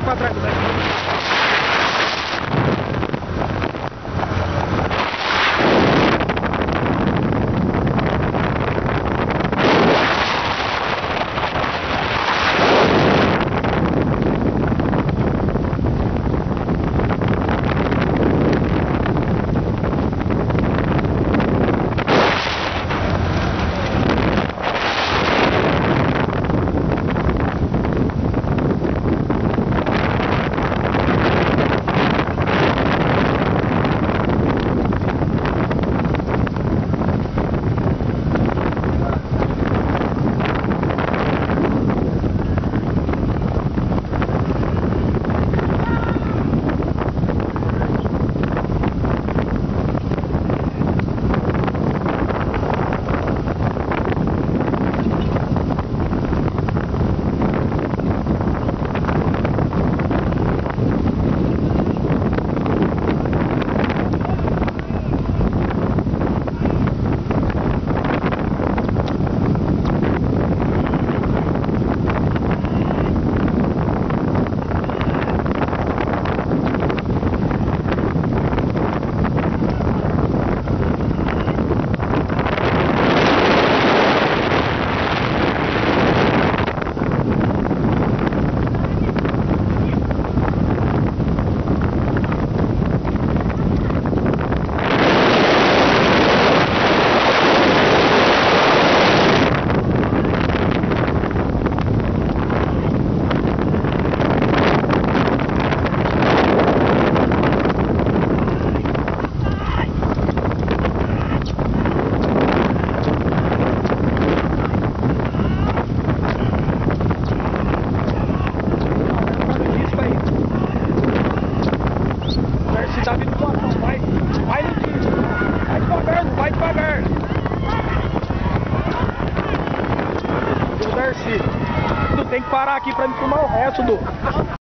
pra trás, né? Tá vindo pro ação, vai lentinho, vai devagar, não vai devagar. O Darcy, tu tem que parar aqui pra me filmar o resto do...